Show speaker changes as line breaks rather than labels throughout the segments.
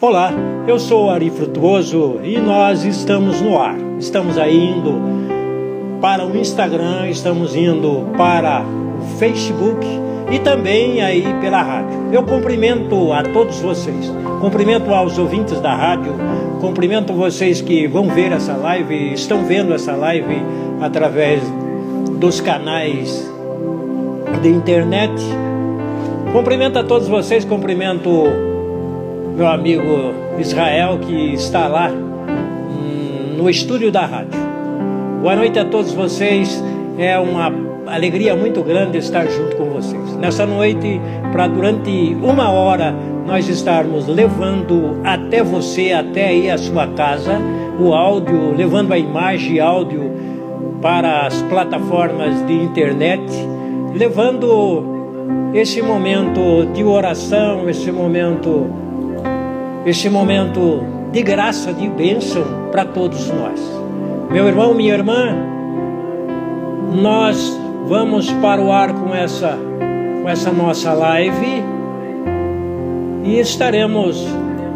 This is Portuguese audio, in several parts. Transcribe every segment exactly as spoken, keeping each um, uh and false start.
Olá, eu sou Ari Frutuoso e nós estamos no ar. Estamos aí indo para o Instagram, estamos indo para o Facebook e também aí pela rádio. Eu cumprimento a todos vocês, cumprimento aos ouvintes da rádio, cumprimento vocês que vão ver essa live, estão vendo essa live através dos canais de internet. Cumprimento a todos vocês, cumprimento meu amigo Israel, que está lá hum, no estúdio da rádio. Boa noite a todos vocês, é uma alegria muito grande estar junto com vocês. Nessa noite, para durante uma hora, nós estarmos levando até você, até aí a sua casa, o áudio, levando a imagem e áudio para as plataformas de internet, levando esse momento de oração, esse momento... Esse momento de graça, de bênção para todos nós. Meu irmão, minha irmã, nós vamos para o ar com essa, com essa nossa live e estaremos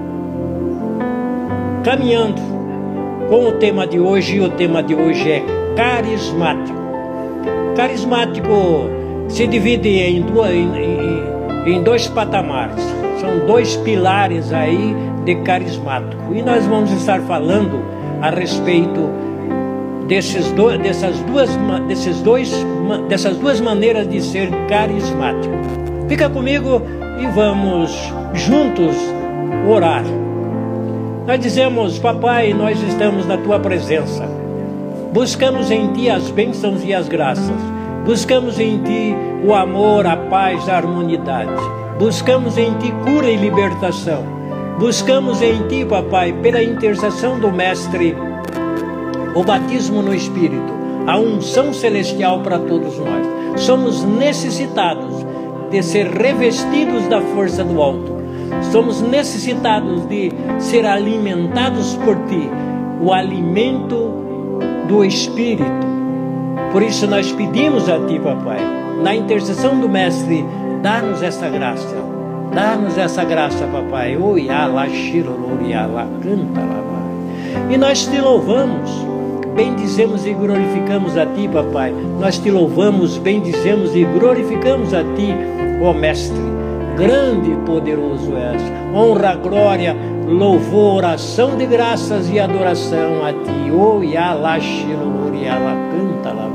caminhando com o tema de hoje, e o tema de hoje é carismático. Carismático se divide em, duas, em, em, em dois patamares. São dois pilares aí de carismático. E nós vamos estar falando a respeito desses do, dessas, duas, desses dois, dessas duas maneiras de ser carismático. Fica comigo e vamos juntos orar. Nós dizemos: Papai, nós estamos na Tua presença. Buscamos em Ti as bênçãos e as graças. Buscamos em Ti o amor, a paz, a harmonidade. Buscamos em Ti cura e libertação. Buscamos em Ti, Papai, pela intercessão do Mestre, o batismo no Espírito, a unção celestial para todos nós. Somos necessitados de ser revestidos da força do alto. Somos necessitados de ser alimentados por Ti, o alimento do Espírito. Por isso nós pedimos a Ti, Papai, na intercessão do Mestre, dá-nos essa graça, dá-nos essa graça, Papai. Oi, ala, shirolori, ala, canta, lá. E nós Te louvamos, bendizemos e glorificamos a Ti, Papai. Nós Te louvamos, bendizemos e glorificamos a Ti, ó Mestre. Grande e poderoso és. Honra, glória, louvor, ação de graças e adoração a Ti. Oi, ala, shirolori, ala, canta, lá.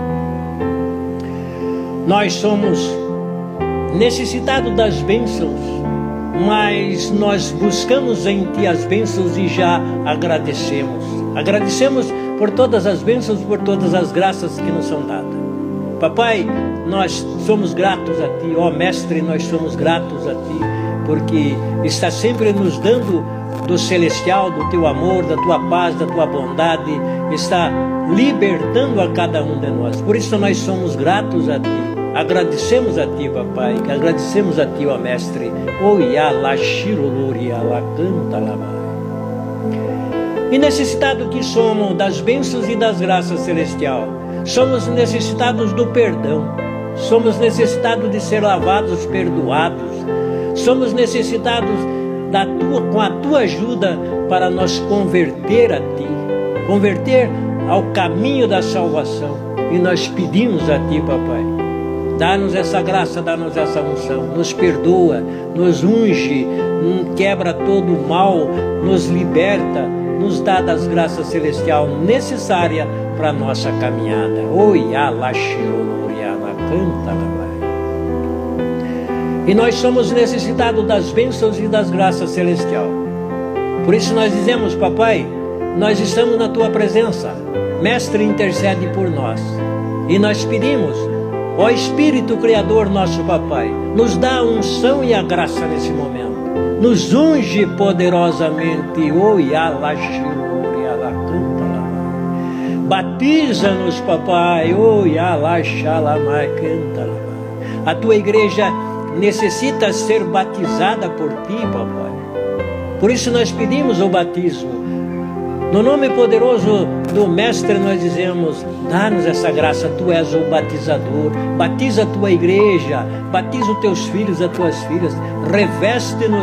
Nós somos necessitado das bênçãos, mas nós buscamos em Ti as bênçãos e já agradecemos. Agradecemos por todas as bênçãos, por todas as graças que nos são dadas. Papai, nós somos gratos a Ti, ó Mestre, nós somos gratos a Ti, porque está sempre nos dando do celestial, do Teu amor, da Tua paz, da Tua bondade, está libertando a cada um de nós. Por isso nós somos gratos a Ti. Agradecemos a Ti, Papai, agradecemos a Ti, ó Mestre. Oiá, lá, shirolori, lá, canta, lá. E necessitado que somos das bênçãos e das graças celestial, somos necessitados do perdão, somos necessitados de ser lavados, perdoados, somos necessitados da tua, com a Tua ajuda para nos converter a Ti, converter ao caminho da salvação. E nós pedimos a Ti, Papai, dá-nos essa graça, dá-nos essa unção, nos perdoa, nos unge, quebra todo o mal, nos liberta, nos dá das graças celestiais necessárias para a nossa caminhada. Oi, ala, shirolori, ala, canta, lá. E nós somos necessitados das bênçãos e das graças celestiais. Por isso nós dizemos: Papai, nós estamos na Tua presença. Mestre, intercede por nós. E nós pedimos: ó Espírito Criador, nosso Papai, nos dá a unção e a graça nesse momento. Nos unge poderosamente. Oi, ala, shirolori, ala, canta, lá. Batiza-nos, Papai. Oi, ala, shalamai, canta, lá. A Tua igreja necessita ser batizada por Ti, Papai. Por isso nós pedimos o batismo. No nome poderoso do Mestre nós dizemos: dá-nos essa graça, Tu és o batizador. Batiza a Tua igreja, batiza os Teus filhos, as Tuas filhas. Reveste-nos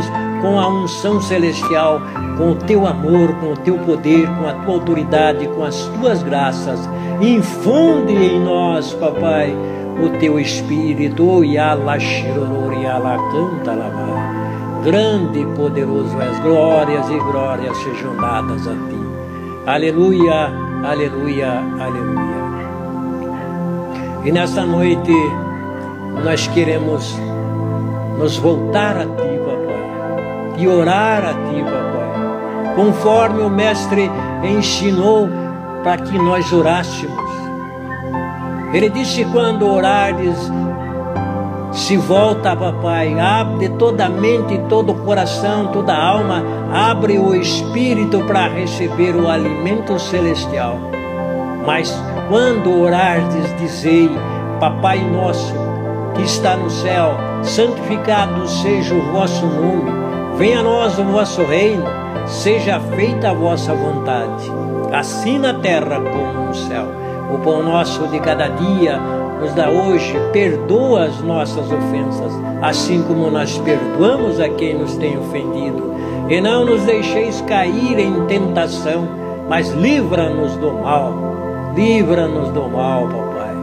com a unção celestial, com o teu amor, com o teu poder, com a tua autoridade, com as tuas graças. Infunde em nós, papai, o teu Espírito. Yala shirorori, yala canta lavai. Grande e poderoso és, glórias e glórias sejam dadas a ti. Aleluia, aleluia, aleluia. E nesta noite nós queremos nos voltar a ti, papai, e orar a ti, papai, conforme o Mestre ensinou para que nós orássemos. Ele disse: quando orares, se volta, papai, abre toda a mente, todo o coração, toda a alma, abre o espírito para receber o alimento celestial. Mas quando orardes, dizei: Papai nosso que está no céu, santificado seja o vosso nome, venha a nós o vosso reino, seja feita a vossa vontade, assim na terra como no céu. O pão nosso de cada dia nos dá hoje, perdoa as nossas ofensas, assim como nós perdoamos a quem nos tem ofendido. E não nos deixeis cair em tentação, mas livra-nos do mal. Livra-nos do mal, papai.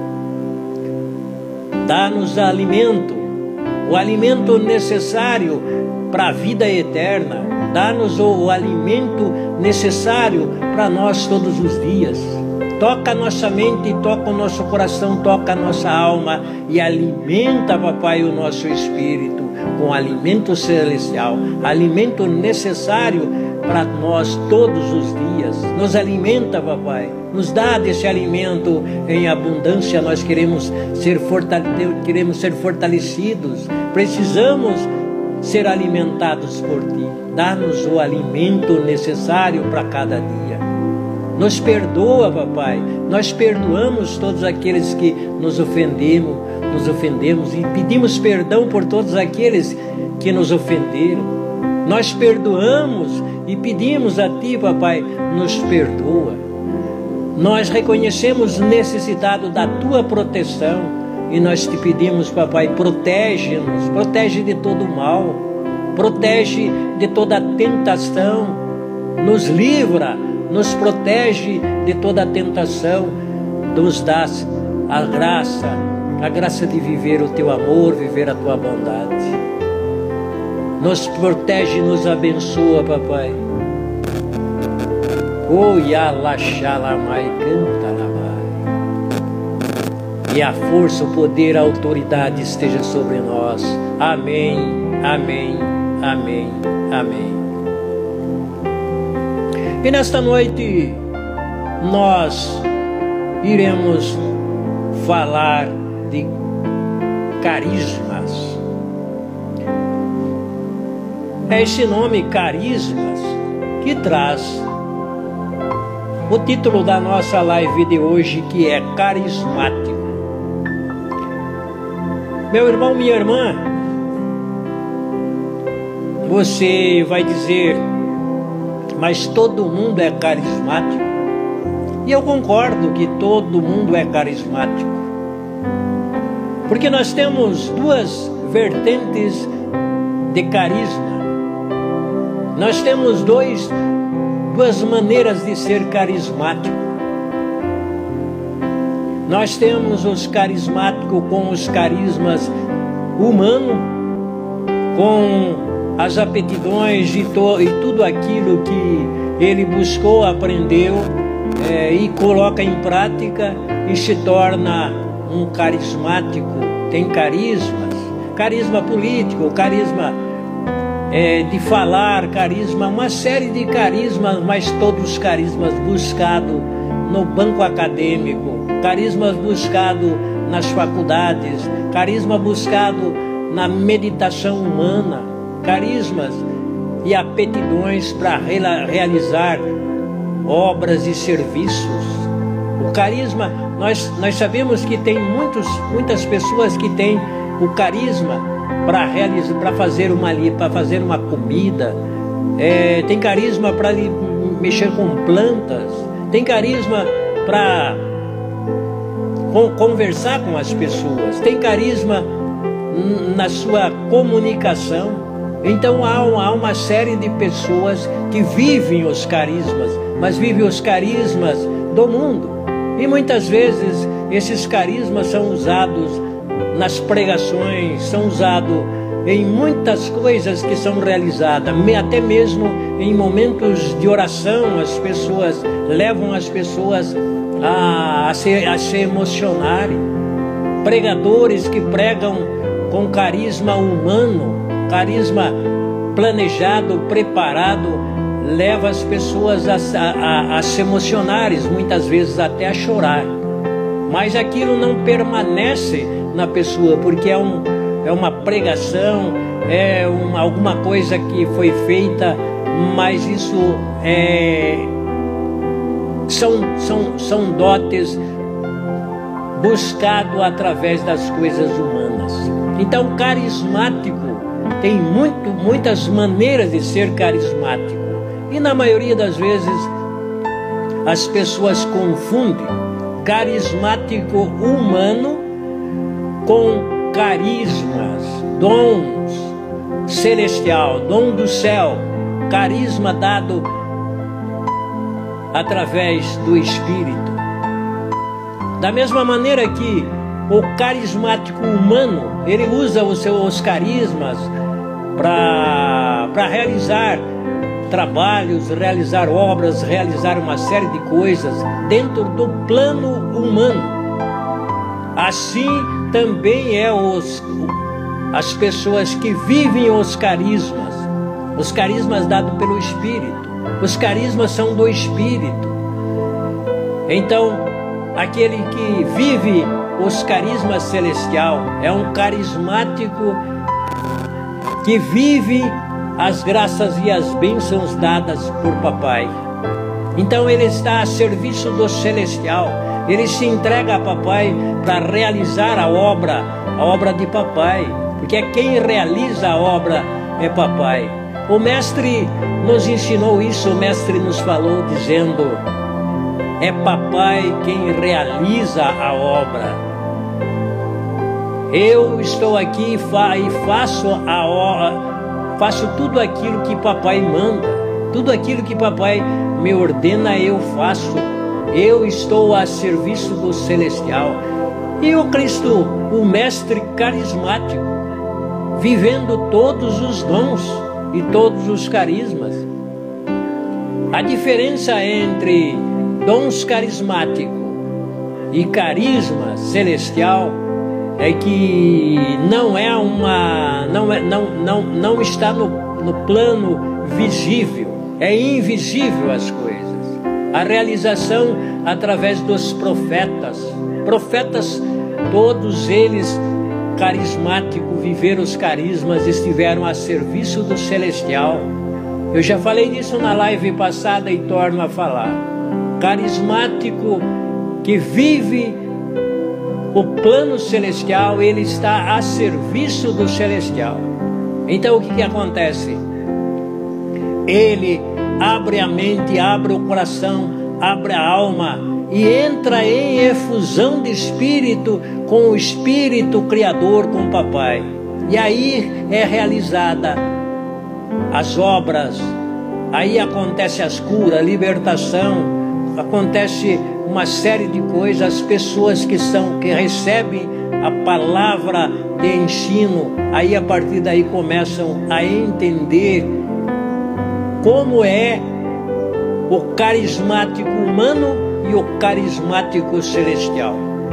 Dá-nos alimento, o alimento necessário para a vida eterna. Dá-nos o alimento necessário para nós todos os dias. Toca a nossa mente, toca o nosso coração, toca a nossa alma e alimenta, papai, o nosso espírito com alimento celestial, alimento necessário para nós todos os dias. Nos alimenta, papai, nos dá desse alimento em abundância. Nós queremos ser, fortale queremos ser fortalecidos, precisamos ser alimentados por ti. Dá-nos o alimento necessário para cada dia. Nos perdoa, papai, nós perdoamos todos aqueles que nos ofendemos, nos ofendemos e pedimos perdão por todos aqueles que nos ofenderam. Nós perdoamos e pedimos a ti, papai, nos perdoa. Nós reconhecemos necessidade da tua proteção e nós te pedimos, papai, protege-nos, protege de todo o mal, protege de toda tentação, nos livra, nos protege de toda a tentação, nos dá a graça, a graça de viver o teu amor, viver a tua bondade. Nos protege e nos abençoa, papai. Oh, yala shalamai canta lavai. E a força, o poder, a autoridade esteja sobre nós. Amém, amém, amém, amém. E nesta noite nós iremos falar de carismas. É esse nome carismas que traz o título da nossa live de hoje, que é carismático. Meu irmão, minha irmã, você vai dizer: mas todo mundo é carismático? E eu concordo que todo mundo é carismático, porque nós temos duas vertentes de carisma. Nós temos dois, duas maneiras de ser carismático. Nós temos os carismáticos com os carismas humanos, com as aptidões e, to, e tudo aquilo que ele buscou, aprendeu é, e coloca em prática e se torna um carismático. Tem carismas, carisma político, carisma é, de falar, carisma, uma série de carismas, mas todos os carismas buscados no banco acadêmico, carismas buscados nas faculdades, carisma buscado na meditação humana, carismas e aptidões para realizar obras e serviços. O carisma, nós, nós sabemos que tem muitos, muitas pessoas que têm o carisma para realizar, para fazer uma para fazer uma comida, é, tem carisma para mexer com plantas, tem carisma para conversar com as pessoas, tem carisma na sua comunicação. Então há, há uma série de pessoas que vivem os carismas, mas vivem os carismas do mundo. E muitas vezes esses carismas são usados nas pregações, são usados em muitas coisas que são realizadas, até mesmo em momentos de oração. As pessoas levam as pessoas a, a, se, a se emocionarem. Pregadores que pregam com carisma humano, carisma planejado, preparado, leva as pessoas a, a, a se emocionarem, muitas vezes até a chorar. Mas aquilo não permanece na pessoa, porque é, um, é uma pregação, é uma, alguma coisa que foi feita, mas isso é, são, são, são dotes buscados através das coisas humanas. Então, carismático tem muito, muitas maneiras de ser carismático. E na maioria das vezes as pessoas confundem carismático humano com carismas, dons celestial, dom do céu, carisma dado através do Espírito. Da mesma maneira que o carismático humano, ele usa os seus carismas para para realizar trabalhos, realizar obras, realizar uma série de coisas dentro do plano humano. Assim também é os, as pessoas que vivem os carismas, os carismas dados pelo Espírito. Os carismas são do Espírito. Então, aquele que vive os carismas celestial é um carismático que vive as graças e as bênçãos dadas por papai. Então ele está a serviço do celestial, ele se entrega a papai para realizar a obra, a obra de papai, porque quem realiza a obra é papai. O mestre nos ensinou isso, o mestre nos falou dizendo: é papai quem realiza a obra. Eu estou aqui e faço a obra, faço tudo aquilo que papai manda, tudo aquilo que papai me ordena eu faço. Eu estou a serviço do celestial. E o Cristo, o mestre carismático, vivendo todos os dons e todos os carismas. A diferença entre dons carismáticos e carisma celestial é que não é uma, não é, não, não, não está no, no plano visível, é invisível as coisas. A realização através dos profetas, profetas, todos eles carismáticos, viveram os carismas, estiveram a serviço do celestial. Eu já falei disso na live passada e torno a falar. Carismático que vive o plano celestial, ele está a serviço do celestial. Então o que que acontece? Ele abre a mente, abre o coração, abre a alma e entra em efusão de espírito com o Espírito Criador, com o papai. E aí é realizada as obras, aí acontece as curas, a libertação, acontece uma série de coisas. As pessoas que são, que recebem a palavra de ensino, aí a partir daí começam a entender como é o carismático humano e o carismático celestial.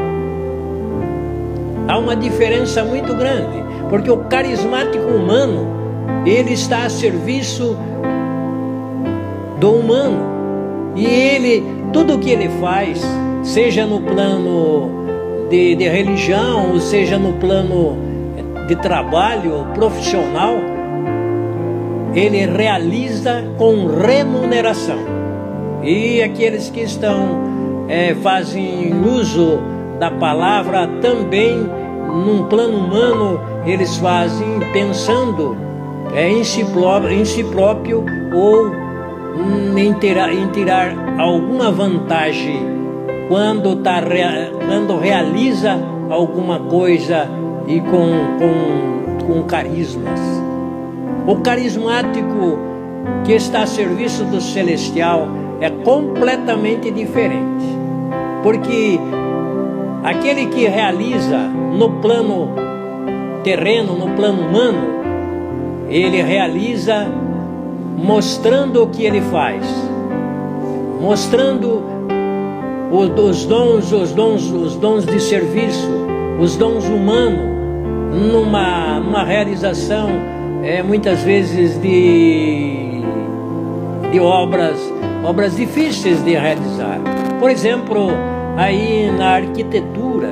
Há uma diferença muito grande, porque o carismático humano, ele está a serviço do humano, e ele, tudo que ele faz, seja no plano de, de religião, ou seja no plano de trabalho profissional, ele realiza com remuneração. E aqueles que estão, é, fazem uso da palavra também, num plano humano, eles fazem pensando é, em, si próprio, em si próprio ou em tirar, em tirar alguma vantagem quando, tá, quando realiza alguma coisa e com, com, com carismas. O carismático que está a serviço do celestial é completamente diferente, porque aquele que realiza no plano terreno, no plano humano, ele realiza mostrando o que ele faz, mostrando os dons, os dons, os dons de serviço, os dons humanos, numa, numa realização é, muitas vezes de, de obras, obras difíceis de realizar. Por exemplo, aí na arquitetura,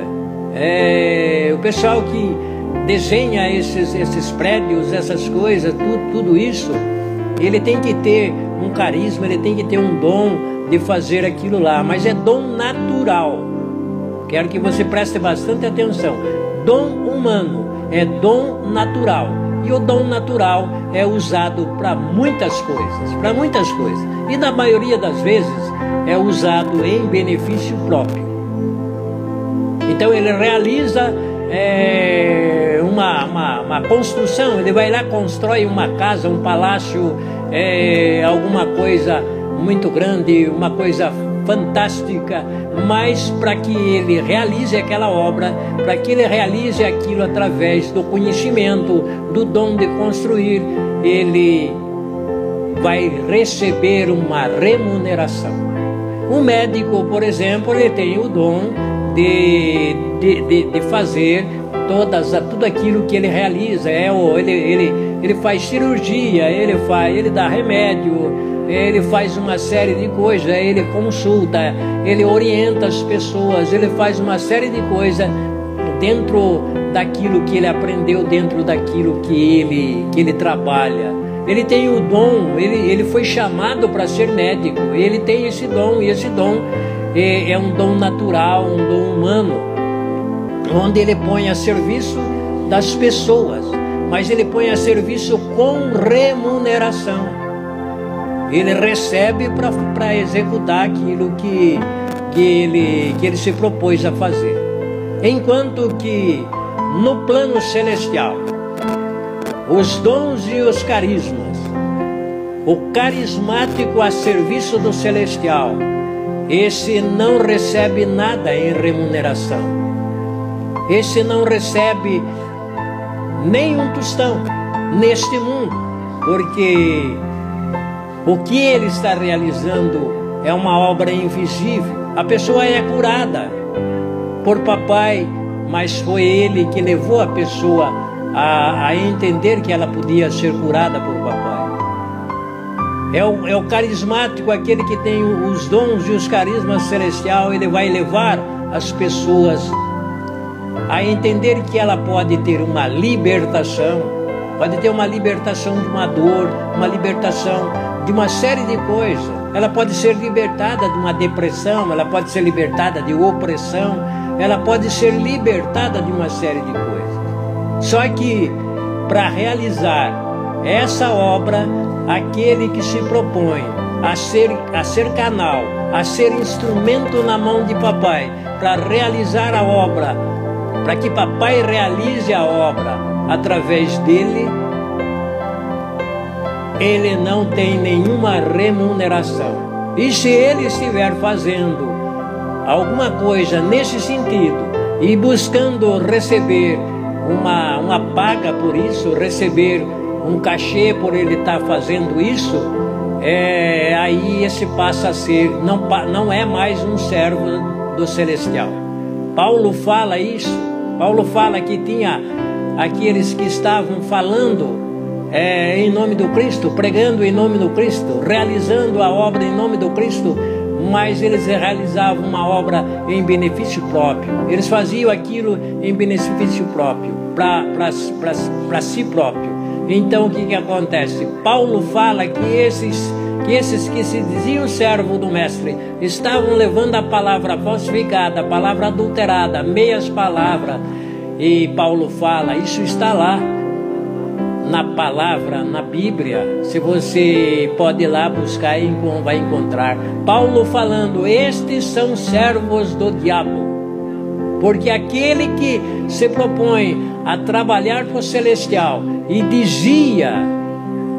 é, o pessoal que desenha esses, esses prédios, essas coisas, tudo, tudo isso, ele tem que ter um carisma, ele tem que ter um dom de fazer aquilo lá, mas é dom natural. Quero que você preste bastante atenção. Dom humano é dom natural, e o dom natural é usado para muitas coisas, para muitas coisas, e na maioria das vezes é usado em benefício próprio. Então ele realiza é, uma, uma, uma construção, ele vai lá, constrói uma casa, um palácio, é, alguma coisa muito grande, uma coisa fantástica, mas para que ele realize aquela obra, para que ele realize aquilo através do conhecimento, do dom de construir, ele vai receber uma remuneração. Um médico, por exemplo, ele tem o dom de, de, de, de fazer todas, tudo aquilo que ele realiza, é, ele, ele, ele faz cirurgia, ele, faz, ele dá remédio, ele faz uma série de coisas, ele consulta, ele orienta as pessoas, ele faz uma série de coisas dentro daquilo que ele aprendeu, dentro daquilo que ele, que ele trabalha. Ele tem o dom, ele, ele foi chamado para ser médico, ele tem esse dom, e esse dom é, é um dom natural, um dom humano, onde ele põe a serviço das pessoas, mas ele põe a serviço com remuneração. Ele recebe para executar aquilo que, que, ele, que ele se propôs a fazer. Enquanto que no plano celestial, os dons e os carismas, o carismático a serviço do celestial, esse não recebe nada em remuneração. Esse não recebe nem um tostão neste mundo, porque o que ele está realizando é uma obra invisível. A pessoa é curada por papai, mas foi ele que levou a pessoa a, a entender que ela podia ser curada por papai. É o, é o carismático, aquele que tem os dons e os carismas celestiais. Ele vai levar as pessoas a entender que ela pode ter uma libertação, pode ter uma libertação de uma dor, uma libertação de uma série de coisas. Ela pode ser libertada de uma depressão, ela pode ser libertada de opressão, ela pode ser libertada de uma série de coisas. Só que para realizar essa obra, aquele que se propõe a ser, a ser canal, a ser instrumento na mão de papai, para realizar a obra, para que papai realize a obra através dele, ele não tem nenhuma remuneração. E se ele estiver fazendo alguma coisa nesse sentido e buscando receber uma, uma paga por isso, receber um cachê por ele estar fazendo isso, é, aí esse passa a ser, não, não é mais um servo do celestial. Paulo fala isso, Paulo fala que tinha aqueles que estavam falando É, em nome do Cristo, pregando em nome do Cristo, realizando a obra em nome do Cristo, mas eles realizavam uma obra em benefício próprio. Eles faziam aquilo em benefício próprio, para si próprio. Então o que, que acontece? Paulo fala que esses, que esses que se diziam servo do mestre estavam levando a palavra falsificada, a palavra adulterada, meias palavras. E Paulo fala, isso está lá na palavra, na Bíblia. Se você pode ir lá buscar e vai encontrar Paulo falando, estes são servos do diabo, porque aquele que se propõe a trabalhar para o celestial e dizia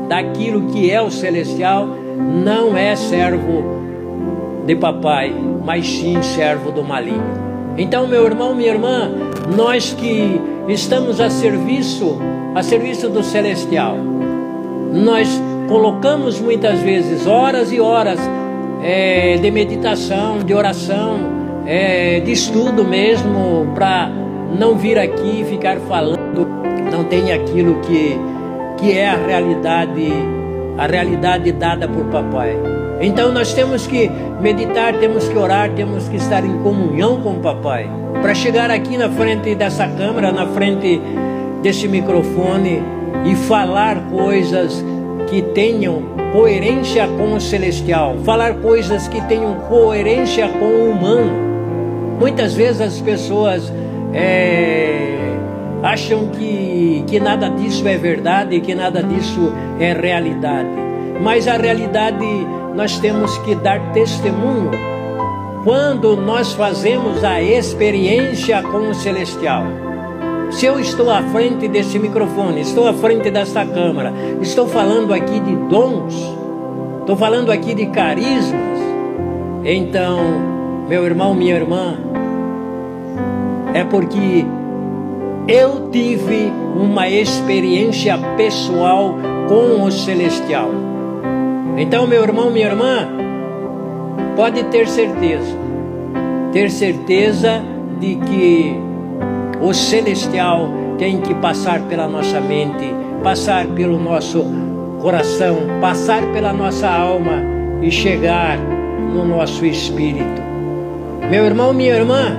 daquilo que é o celestial, não é servo de papai, mas sim servo do maligno. Então, meu irmão, minha irmã, nós que estamos a serviço, a serviço do celestial, nós colocamos muitas vezes horas e horas é, de meditação, de oração, é, de estudo mesmo, para não vir aqui e ficar falando, não tem aquilo que, que é a realidade, a realidade dada por papai. Então nós temos que meditar, temos que orar, temos que estar em comunhão com o papai, para chegar aqui na frente dessa câmera, na frente desse microfone e falar coisas que tenham coerência com o celestial, falar coisas que tenham coerência com o humano. Muitas vezes as pessoas é, acham que, que nada disso é verdade, que nada disso é realidade, mas a realidade nós temos que dar testemunho quando nós fazemos a experiência com o celestial. Se eu estou à frente desse microfone, estou à frente desta câmera, estou falando aqui de dons, estou falando aqui de carismas, então, meu irmão, minha irmã, é porque eu tive uma experiência pessoal com o celestial. Então, meu irmão, minha irmã, pode ter certeza, ter certeza de que o celestial tem que passar pela nossa mente, passar pelo nosso coração, passar pela nossa alma e chegar no nosso espírito. Meu irmão, minha irmã,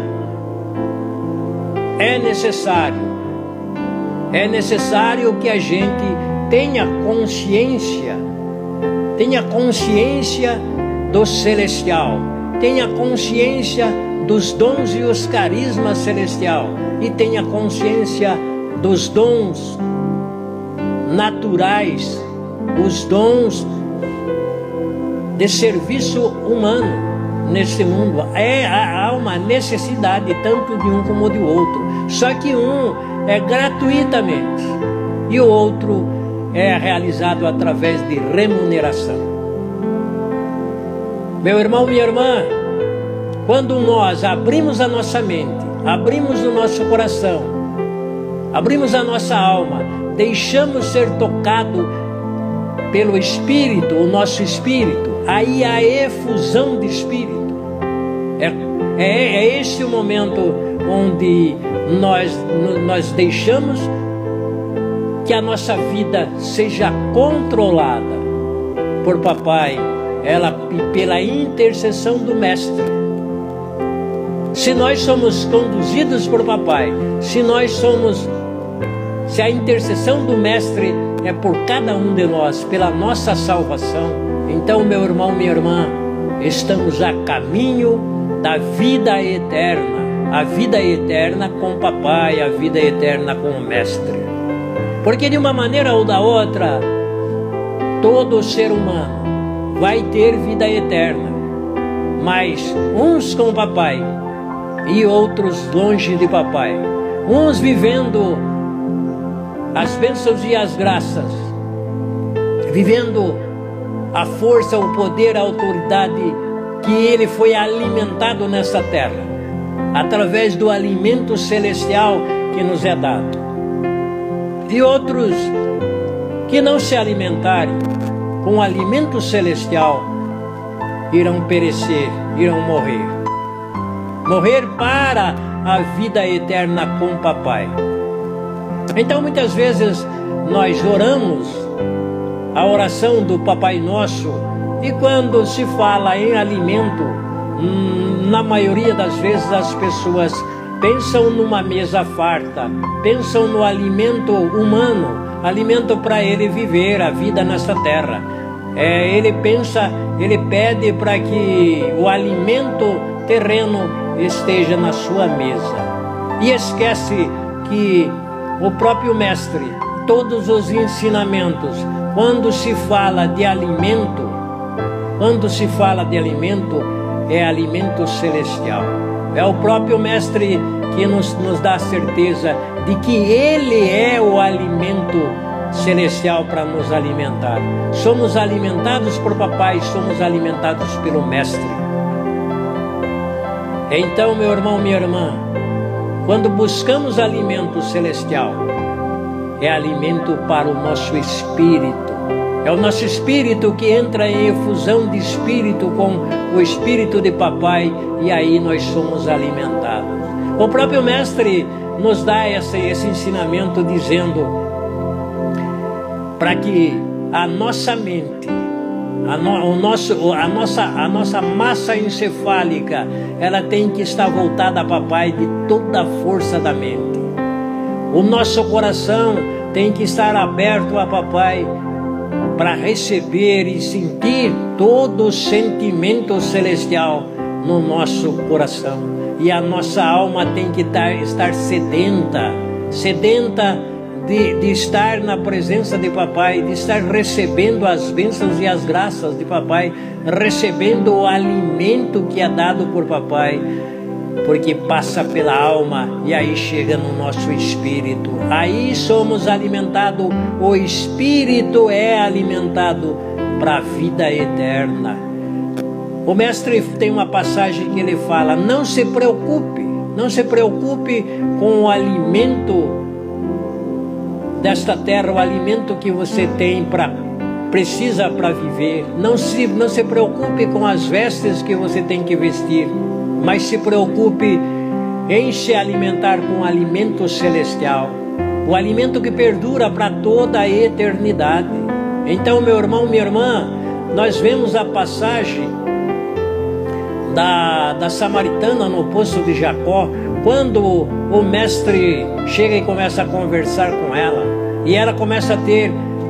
é necessário, é necessário que a gente tenha consciência, tenha consciência do celestial, tenha consciência dos dons e os carismas celestial, e tenha consciência dos dons naturais, os dons de serviço humano neste mundo. É, há uma necessidade tanto de um como de outro, só que um é gratuitamente e o outro é realizado através de remuneração. Meu irmão, minha irmã, quando nós abrimos a nossa mente, abrimos o nosso coração, abrimos a nossa alma, deixamos ser tocado pelo Espírito, o nosso Espírito, aí a efusão de Espírito. É, é, é esse o momento onde nós, nós deixamos que a nossa vida seja controlada por papai, ela pela intercessão do Mestre. Se nós somos conduzidos por papai, se nós somos, se a intercessão do Mestre é por cada um de nós, pela nossa salvação, então, meu irmão, minha irmã, estamos a caminho da vida eterna, a vida eterna com papai, a vida eterna com o Mestre. Porque de uma maneira ou da outra, todo ser humano vai ter vida eterna, mas uns com papai e outros longe de papai, uns vivendo as bênçãos e as graças, vivendo a força, o poder, a autoridade que ele foi alimentado nessa terra, através do alimento celestial que nos é dado. E outros que não se alimentarem com o alimento celestial irão perecer, irão morrer. Morrer para a vida eterna com papai. Então muitas vezes nós oramos a oração do Papai Nosso, e quando se fala em alimento, na maioria das vezes as pessoas pensam numa mesa farta, pensam no alimento humano, alimento para ele viver a vida nessa terra. É, ele pensa, ele pede para que o alimento terreno esteja na sua mesa, e esquece que o próprio Mestre, todos os ensinamentos, quando se fala de alimento, quando se fala de alimento, é alimento celestial. É o próprio Mestre que nos, nos dá a certeza de que Ele é o alimento celestial para nos alimentar. Somos alimentados por papai, somos alimentados pelo mestre. Então, meu irmão, minha irmã, quando buscamos alimento celestial, é alimento para o nosso espírito. É o nosso espírito que entra em efusão de espírito com o espírito de papai, e aí nós somos alimentados. O próprio mestre nos dá esse, esse ensinamento dizendo para que a nossa mente, a, no, o nosso, a, nossa, a nossa massa encefálica, ela tem que estar voltada a papai de toda a força da mente. O nosso coração tem que estar aberto a papai para receber e sentir todo o sentimento celestial no nosso coração. E a nossa alma tem que estar, estar sedenta, sedenta de, de estar na presença de papai, de estar recebendo as bênçãos e as graças de papai, recebendo o alimento que é dado por papai, porque passa pela alma e aí chega no nosso espírito. Aí somos alimentados, o espírito é alimentado para a vida eterna. O mestre tem uma passagem que ele fala: não se preocupe, não se preocupe com o alimento desta terra, o alimento que você tem para precisa para viver. Não se, não se preocupe com as vestes que você tem que vestir, mas se preocupe em se alimentar com o alimento celestial, o alimento que perdura para toda a eternidade. Então, meu irmão, minha irmã, nós vemos a passagem da, da samaritana no poço de Jacó, quando o mestre chega e começa a conversar com ela, e ela começa a ter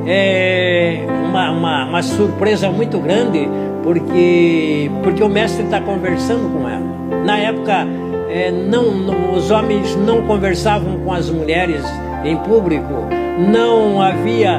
é, uma, uma, uma surpresa muito grande, porque, porque o mestre está conversando com ela. Na época, é, não, não, os homens não conversavam com as mulheres em público, não havia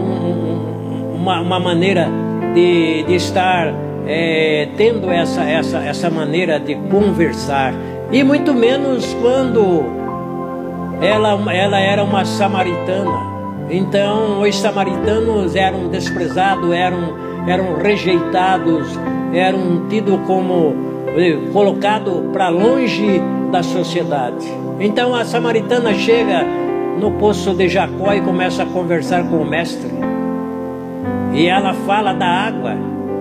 um, uma, uma maneira de, de estar é, tendo essa, essa, essa maneira de conversar, e muito menos quando ela, ela era uma samaritana. Então os samaritanos eram desprezados, eram, eram rejeitados, eram tidos como colocado para longe da sociedade. Então a samaritana chega no poço de Jacó e começa a conversar com o mestre, e ela fala da água,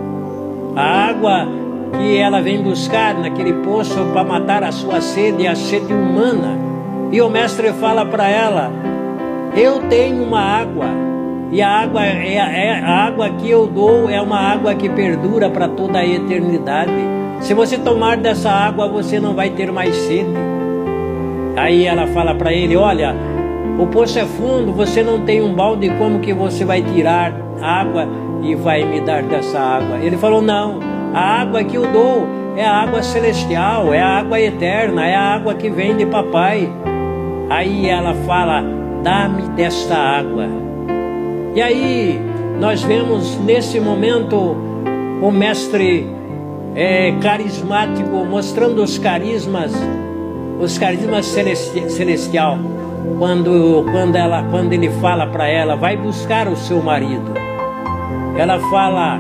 a água que ela vem buscar naquele poço para matar a sua sede, a sede humana. E o mestre fala para ela: eu tenho uma água, e a água, é, é, a água que eu dou é uma água que perdura para toda a eternidade. Se você tomar dessa água, você não vai ter mais sede. Aí ela fala para ele: olha, o poço é fundo, você não tem um balde, como que você vai tirar água e vai me dar dessa água? Ele falou: não, a água que eu dou é a água celestial, é a água eterna, é a água que vem de papai. Aí ela fala: dá-me desta água. E aí nós vemos nesse momento o mestre é, carismático mostrando os carismas, os carismas celesti celestial, quando, quando, ela, quando ele fala para ela: vai buscar o seu marido. Ela fala: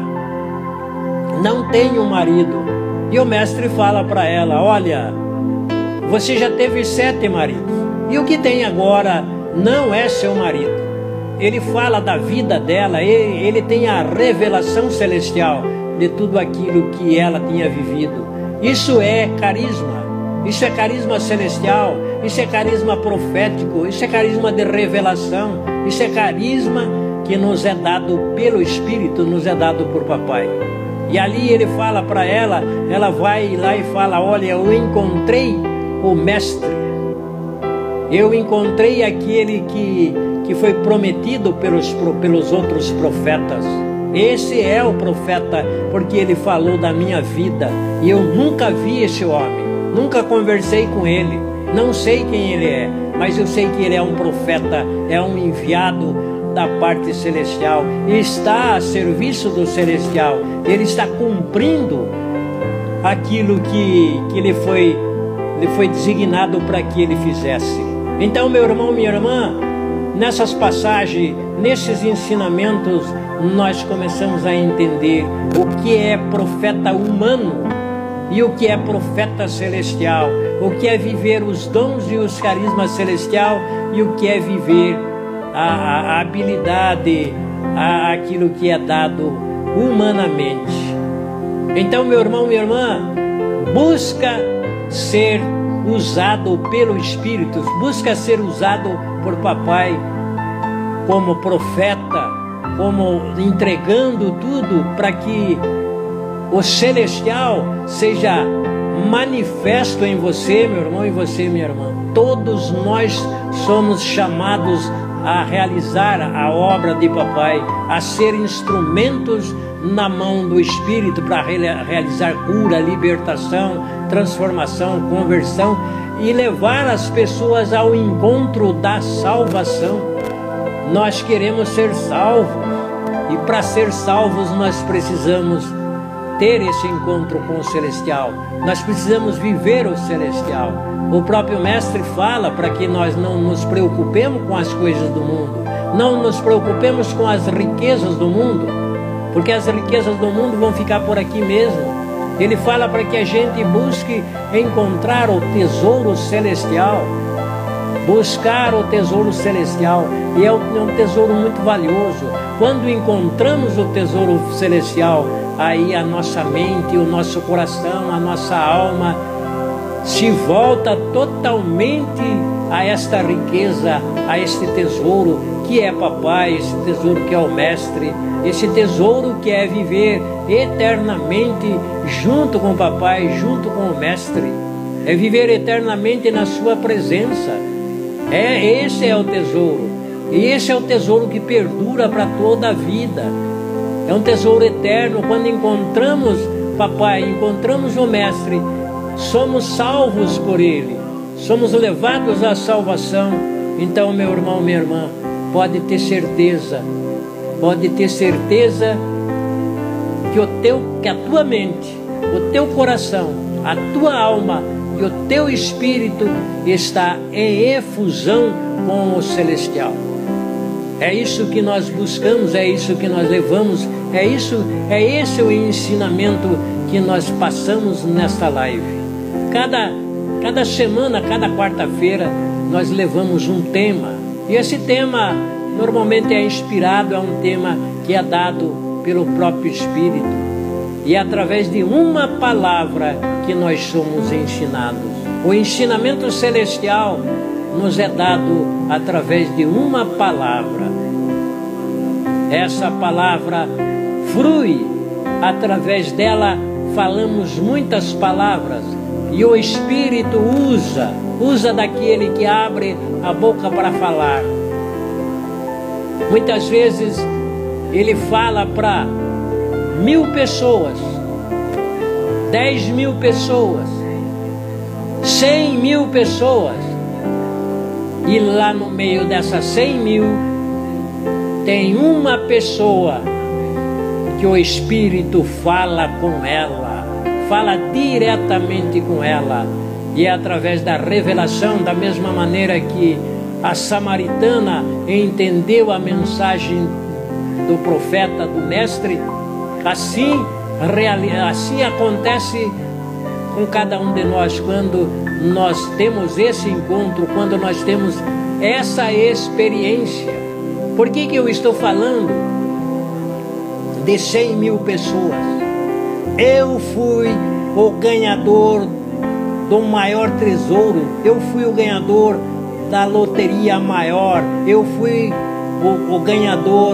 não tenho marido. E o mestre fala para ela: olha, você já teve sete maridos, e o que tem agora não é seu marido. Ele fala da vida dela, ele, ele tem a revelação celestial de tudo aquilo que ela tinha vivido. Isso é carisma, isso é carisma celestial, isso é carisma profético, isso é carisma de revelação, isso é carisma que nos é dado pelo Espírito, nos é dado por papai. E ali ele fala para ela, ela vai lá e fala: olha, eu encontrei o mestre, eu encontrei aquele que, que foi prometido pelos, pelos outros profetas. Esse é o profeta, porque ele falou da minha vida, e eu nunca vi esse homem, nunca conversei com ele, não sei quem ele é, mas eu sei que ele é um profeta, é um enviado da parte celestial, e está a serviço do celestial. Ele está cumprindo aquilo que, que ele foi, ele foi designado para que ele fizesse. Então, meu irmão, minha irmã, nessas passagens, nesses ensinamentos, nós começamos a entender o que é profeta humano e o que é profeta celestial, o que é viver os dons e os carismas celestial e o que é viver a, a, a habilidade, a, aquilo que é dado humanamente. Então, meu irmão, minha irmã, busca ser usado pelo Espírito, busca ser usado por papai como profeta, como entregando tudo para que o celestial seja manifesto em você, meu irmão, e você, minha irmã. Todos nós somos chamados a realizar a obra de papai, a ser instrumentos na mão do Espírito para realizar cura, libertação, transformação, conversão e levar as pessoas ao encontro da salvação. Nós queremos ser salvos e para ser salvos nós precisamos ter esse encontro com o celestial. Nós precisamos viver o celestial. O próprio mestre fala para que nós não nos preocupemos com as coisas do mundo, não nos preocupemos com as riquezas do mundo, porque as riquezas do mundo vão ficar por aqui mesmo. Ele fala para que a gente busque encontrar o tesouro celestial, buscar o tesouro celestial, e é um tesouro muito valioso. Quando encontramos o tesouro celestial, aí a nossa mente, o nosso coração, a nossa alma se volta totalmente a esta riqueza, a este tesouro que é papai, esse tesouro que é o mestre, esse tesouro que é viver eternamente junto com o papai, junto com o mestre, é viver eternamente na sua presença. É, esse é o tesouro, e esse é o tesouro que perdura para toda a vida. É um tesouro eterno. Quando encontramos papai, encontramos o mestre, somos salvos por ele, somos levados à salvação. Então, meu irmão, minha irmã, pode ter certeza, pode ter certeza que, o teu, que a tua mente, o teu coração, a tua alma e o teu espírito está em efusão com o celestial. É isso que nós buscamos, é isso que nós levamos, é isso, é esse o ensinamento que nós passamos nesta live. Cada, cada semana, cada quarta-feira, nós levamos um tema. E esse tema normalmente é inspirado, é um tema que é dado pelo próprio Espírito. E é através de uma palavra que nós somos ensinados. O ensinamento celestial nos é dado através de uma palavra. Essa palavra flui, através dela falamos muitas palavras. E o Espírito usa, usa daquele que abre a boca para falar. Muitas vezes ele fala para mil pessoas, dez mil pessoas, cem mil pessoas. E lá no meio dessas cem mil, tem uma pessoa que o Espírito fala com ela, fala diretamente com ela. E é através da revelação, da mesma maneira que a samaritana entendeu a mensagem do profeta, do mestre, assim, assim acontece com cada um de nós, quando nós temos esse encontro, quando nós temos essa experiência. Por que que eu estou falando de cem mil pessoas? Eu fui o ganhador do maior tesouro, eu fui o ganhador da loteria maior, eu fui o, o ganhador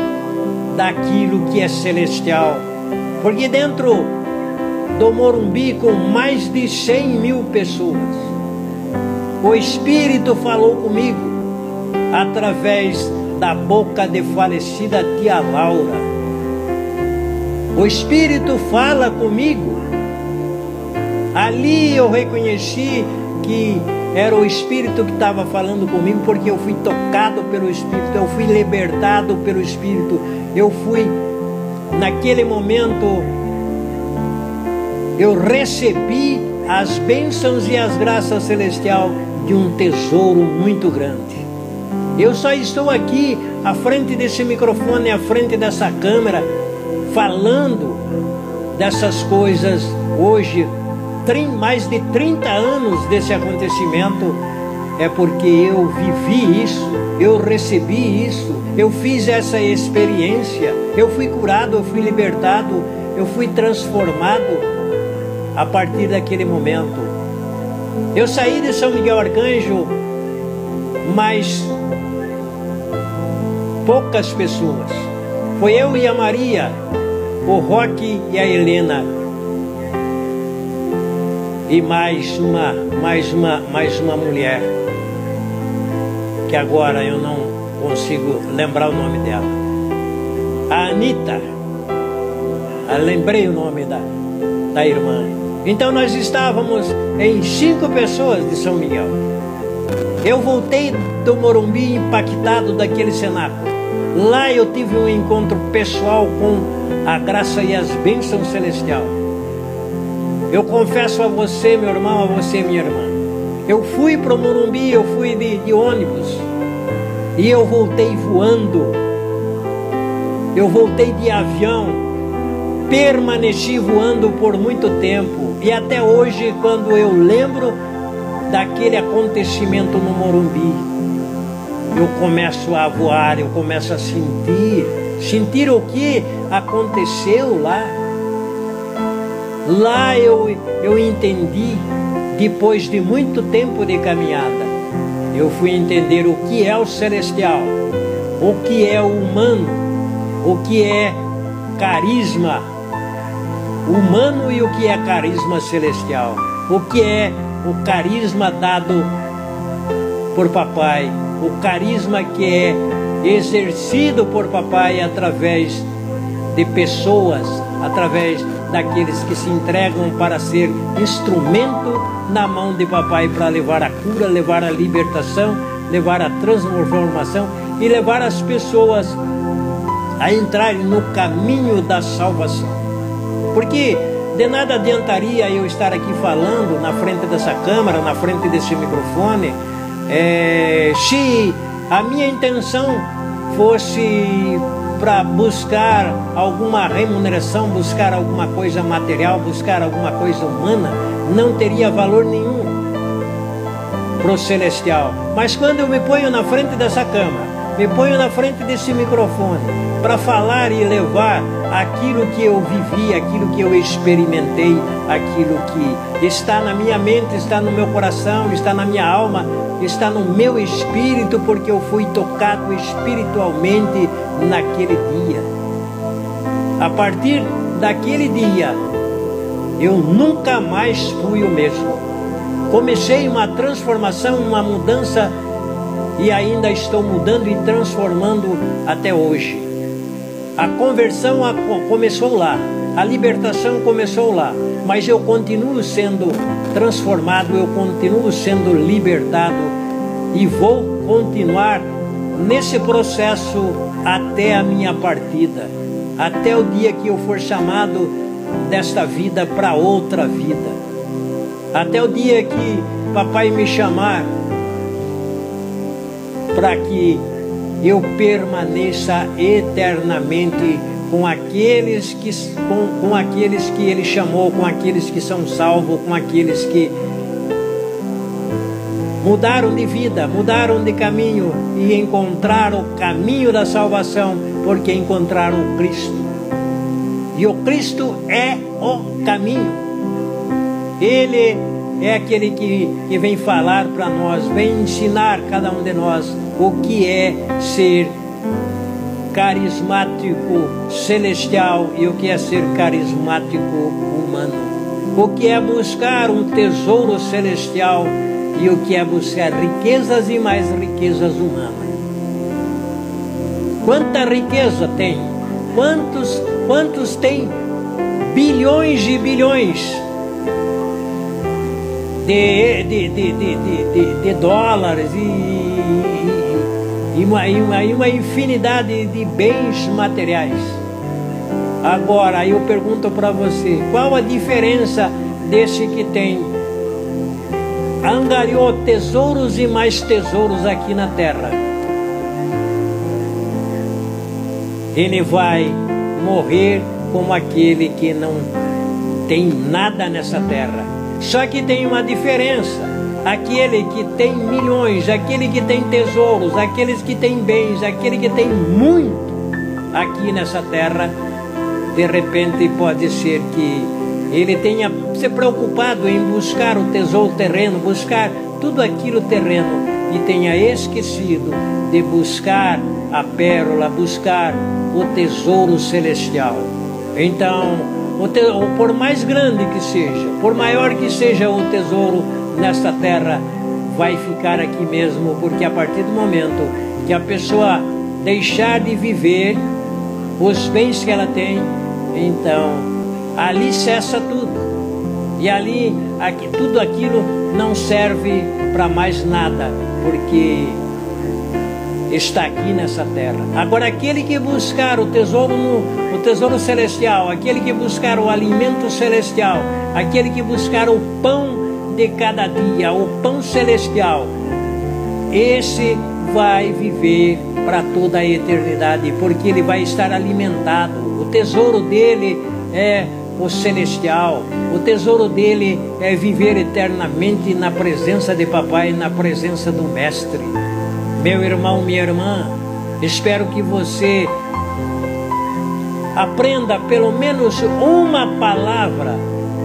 daquilo que é celestial. Porque dentro do Morumbi, com mais de cem mil pessoas, o Espírito falou comigo através da boca de falecida tia Laura. O Espírito fala comigo. Ali eu reconheci que era o Espírito que estava falando comigo, porque eu fui tocado pelo Espírito, eu fui libertado pelo Espírito, eu fui, naquele momento, eu recebi as bênçãos e as graças celestiais de um tesouro muito grande. Eu só estou aqui à frente desse microfone, à frente dessa câmera, falando dessas coisas hoje, mais de trinta anos desse acontecimento, é porque eu vivi isso, eu recebi isso, eu fiz essa experiência, eu fui curado, eu fui libertado, eu fui transformado a partir daquele momento. Eu saí de São Miguel Arcanjo, mas poucas pessoas. Foi eu e a Maria, o Roque e a Helena, e mais uma, mais uma, mais uma mulher, que agora eu não consigo lembrar o nome dela. A Anita, eu lembrei o nome da, da irmã. Então nós estávamos em cinco pessoas de São Miguel. Eu voltei do Morumbi impactado daquele cenáculo. Lá eu tive um encontro pessoal com a graça e as bênçãos celestial. Eu confesso a você, meu irmão, a você, minha irmã, eu fui para o Morumbi, eu fui de, de ônibus, e eu voltei voando, eu voltei de avião, permaneci voando por muito tempo, e até hoje, quando eu lembro daquele acontecimento no Morumbi, eu começo a voar, eu começo a sentir, sentir o que aconteceu lá. Lá eu, eu entendi, depois de muito tempo de caminhada, eu fui entender o que é o celestial, o que é o humano, o que é carisma humano e o que é carisma celestial, o que é o carisma dado por papai, o carisma que é exercido por papai através de pessoas, através daqueles que se entregam para ser instrumento na mão de papai, para levar a cura, levar a libertação, levar a transformação e levar as pessoas a entrarem no caminho da salvação. Porque de nada adiantaria eu estar aqui falando na frente dessa câmera, na frente desse microfone, é, se a minha intenção fosse para buscar alguma remuneração, buscar alguma coisa material, buscar alguma coisa humana, não teria valor nenhum para o celestial. Mas quando eu me ponho na frente dessa câmera, me ponho na frente desse microfone para falar e levar aquilo que eu vivi, aquilo que eu experimentei, aquilo que está na minha mente, está no meu coração, está na minha alma, está no meu espírito, porque eu fui tocado espiritualmente naquele dia. A partir daquele dia, eu nunca mais fui o mesmo. Comecei uma transformação, uma mudança, e ainda estou mudando e transformando até hoje. A conversão começou lá, a libertação começou lá, mas eu continuo sendo transformado, eu continuo sendo libertado e vou continuar nesse processo até a minha partida, até o dia que eu for chamado desta vida para outra vida, até o dia que papai me chamar para que eu permaneça eternamente com aqueles que com, com aqueles que ele chamou, com aqueles que são salvos, com aqueles que mudaram de vida, mudaram de caminho e encontraram o caminho da salvação, porque encontraram o Cristo. E o Cristo é o caminho. Ele é aquele que, que vem falar para nós, vem ensinar cada um de nós o que é ser carismático celestial e o que é ser carismático humano, o que é buscar um tesouro celestial e o que é buscar riquezas e mais riquezas humanas. Quanta riqueza tem? Quantos, quantos tem bilhões e bilhões de, de, de, de, de, de dólares e, e, e, uma, e, uma, e uma infinidade de bens materiais. Agora eu pergunto para você, qual a diferença desse que tem angariou tesouros e mais tesouros aqui na terra, ele vai morrer como aquele que não tem nada nessa terra. Só que tem uma diferença. Aquele que tem milhões, aquele que tem tesouros, aqueles que têm bens, aquele que tem muito aqui nessa terra, de repente pode ser que ele tenha se preocupado em buscar o tesouro terreno, buscar tudo aquilo terreno, e tenha esquecido de buscar a pérola, buscar o tesouro celestial. Então, o te, por mais grande que seja, por maior que seja o tesouro nesta terra, vai ficar aqui mesmo, porque a partir do momento que a pessoa deixar de viver os bens que ela tem, então ali cessa tudo, e ali aqui, tudo aquilo não serve para mais nada, porque está aqui nessa terra. Agora, aquele que buscar o tesouro no, o tesouro celestial, aquele que buscar o alimento celestial, aquele que buscar o pão de cada dia, o pão celestial, esse vai viver para toda a eternidade, porque ele vai estar alimentado. O tesouro dele é o celestial, o tesouro dele é viver eternamente na presença de papai, na presença do mestre. Meu irmão, minha irmã, espero que você aprenda pelo menos uma palavra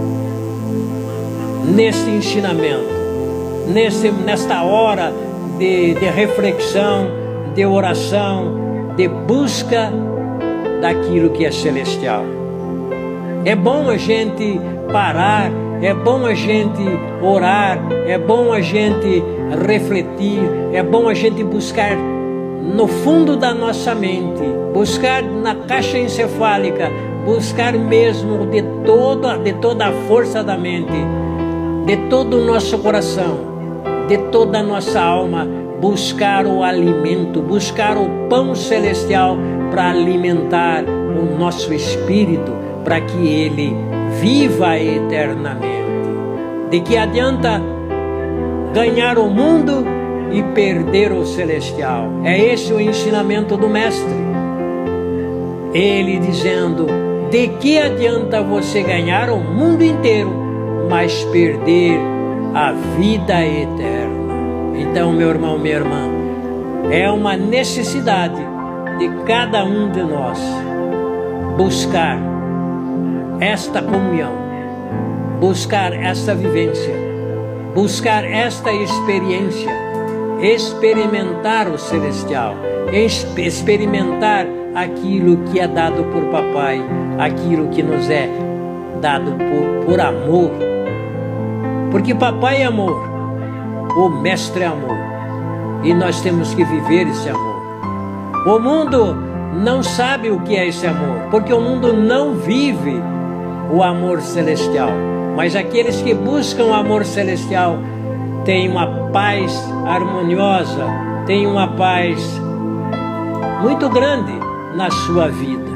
nesse ensinamento, nesse, nesta hora de, de reflexão, de oração, de busca daquilo que é celestial. É bom a gente parar, é bom a gente orar, é bom a gente refletir, é bom a gente buscar no fundo da nossa mente, buscar na caixa encefálica, buscar mesmo de toda, de toda a força da mente, de todo o nosso coração, de toda a nossa alma, buscar o alimento, buscar o pão celestial para alimentar o nosso espírito, para que ele viva eternamente. De que adianta ganhar o mundo e perder o celestial? É esse o ensinamento do mestre. Ele dizendo: de que adianta você ganhar o mundo inteiro, mas perder a vida eterna? Então, meu irmão, minha irmã, é uma necessidade de cada um de nós buscar esta comunhão, buscar esta vivência, buscar esta experiência, experimentar o celestial, experimentar aquilo que é dado por papai, aquilo que nos é dado por, por amor, porque papai é amor, o mestre é amor, e nós temos que viver esse amor. O mundo não sabe o que é esse amor, porque o mundo não vive o amor celestial, mas aqueles que buscam o amor celestial têm uma paz harmoniosa, têm uma paz muito grande na sua vida.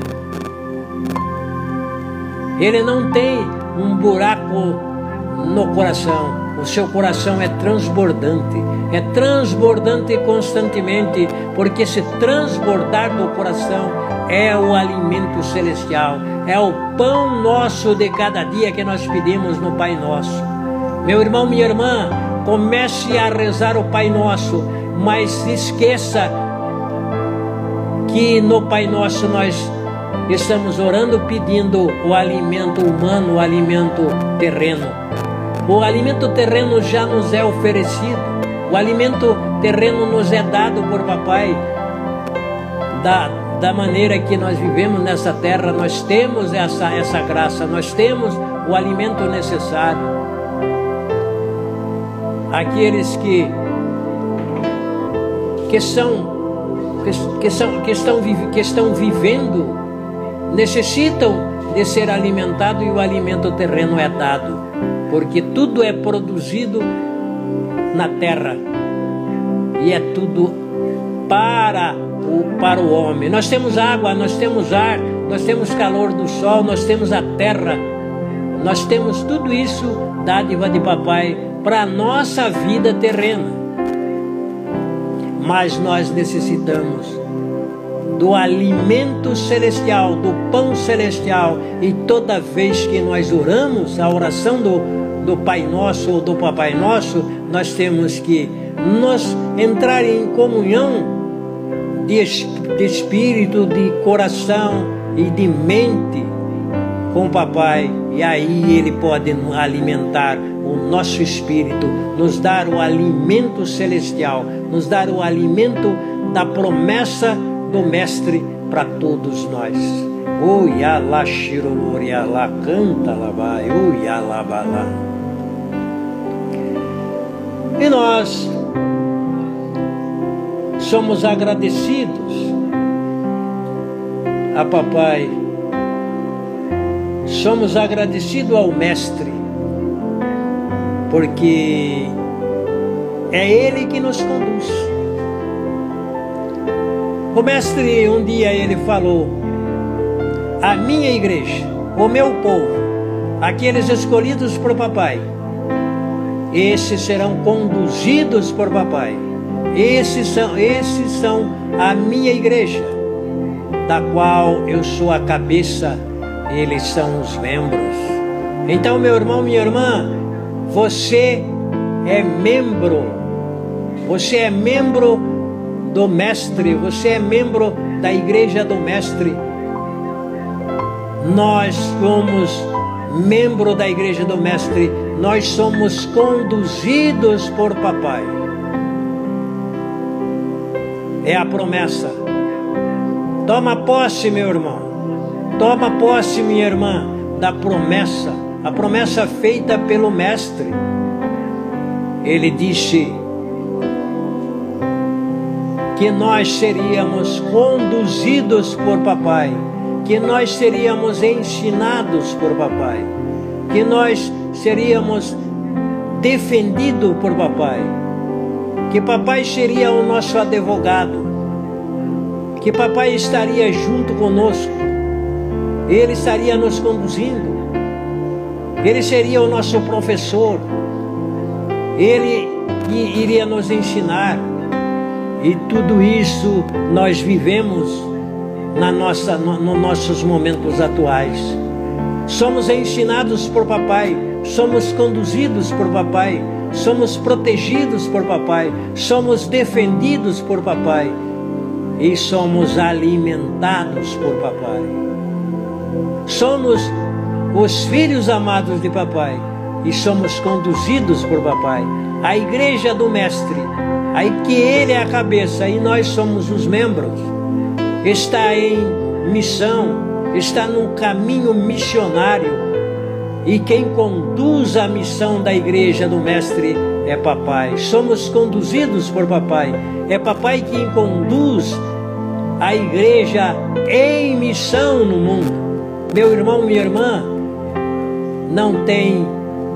Ele não tem um buraco no coração, o seu coração é transbordante, é transbordante constantemente, porque se transbordar do coração é o alimento celestial, é o pão nosso de cada dia que nós pedimos no Pai Nosso. Meu irmão, minha irmã, comece a rezar o Pai Nosso, mas esqueça que no Pai Nosso nós estamos orando pedindo o alimento humano, o alimento terreno. O alimento terreno já nos é oferecido, o alimento terreno nos é dado por papai. Da, da maneira que nós vivemos nessa terra, nós temos essa, essa graça, nós temos o alimento necessário. Aqueles que, que, são, que, que, são, que, estão, que estão vivendo necessitam de ser alimentados, e o alimento terreno é dado, porque tudo é produzido na terra e é tudo para o, para o homem. Nós temos água, nós temos ar, nós temos calor do sol, nós temos a terra, nós temos tudo isso, dádiva de papai, para a nossa vida terrena. Mas nós necessitamos do alimento celestial, do pão celestial. E toda vez que nós oramos a oração do, do Pai Nosso ou do Papai Nosso, nós temos que nos entrar em comunhão de, de espírito, de coração e de mente com o Papai. E aí Ele pode alimentar o nosso espírito, nos dar o alimento celestial, nos dar o alimento da promessa do Mestre para todos nós. O Yalá Shirolori Yalá canta lá vai, o Yalá balá. E nós somos agradecidos a Papai, somos agradecidos ao Mestre, porque é Ele que nos conduz. O Mestre, um dia ele falou: a minha igreja, o meu povo, aqueles escolhidos por Papai, esses serão conduzidos por Papai. Esses são, esses são a minha igreja, da qual eu sou a cabeça, eles são os membros. Então, meu irmão, minha irmã, você é membro, você é membro do Mestre, você é membro da igreja do Mestre. Nós somos membro da igreja do Mestre, nós somos conduzidos por Papai. É a promessa. Toma posse, meu irmão, toma posse, minha irmã, da promessa, a promessa feita pelo Mestre. Ele disse que nós seríamos conduzidos por Papai, que nós seríamos ensinados por Papai, que nós seríamos defendidos por Papai, que Papai seria o nosso advogado, que Papai estaria junto conosco, Ele estaria nos conduzindo, Ele seria o nosso professor, Ele iria nos ensinar. E tudo isso nós vivemos na nossa, no, nos nossos momentos atuais. Somos ensinados por Papai, somos conduzidos por Papai, somos protegidos por Papai, somos defendidos por Papai e somos alimentados por Papai. Somos os filhos amados de Papai e somos conduzidos por Papai. A igreja do Mestre, aí que Ele é a cabeça e nós somos os membros, está em missão, está num caminho missionário, e quem conduz a missão da igreja do Mestre é Papai. Somos conduzidos por Papai, é Papai quem conduz a igreja em missão no mundo. Meu irmão, minha irmã, não tem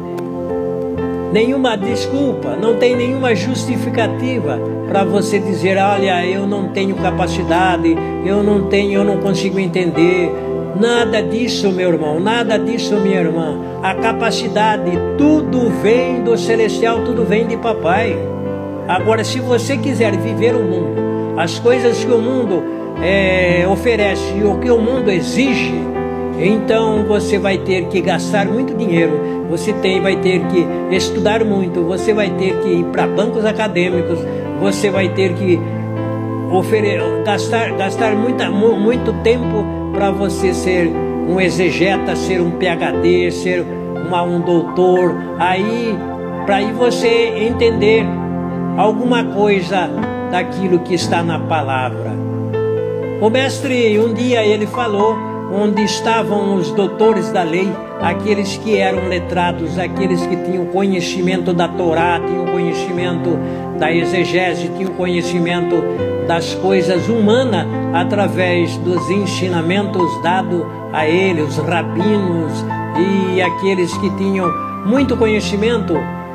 nenhuma desculpa, não tem nenhuma justificativa para você dizer: olha, eu não tenho capacidade, eu não tenho, eu não consigo entender. Nada disso, meu irmão, nada disso, minha irmã. A capacidade, tudo vem do celestial, tudo vem de Papai. Agora, se você quiser viver o mundo, as coisas que o mundo é, oferece e o que o mundo exige, então você vai ter que gastar muito dinheiro, você tem, vai ter que estudar muito, você vai ter que ir para bancos acadêmicos, você vai ter que ofere gastar, gastar muita, muito tempo para você ser um exegeta, ser um P H D, ser uma, um doutor, aí para aí você entender alguma coisa daquilo que está na palavra. O Mestre, um dia ele falou onde estavam os doutores da lei, aqueles que eram letrados, aqueles que tinham conhecimento da Torá, tinham conhecimento da exegese, tinham conhecimento das coisas humanas através dos ensinamentos dados a ele, os rabinos e aqueles que tinham muito conhecimento.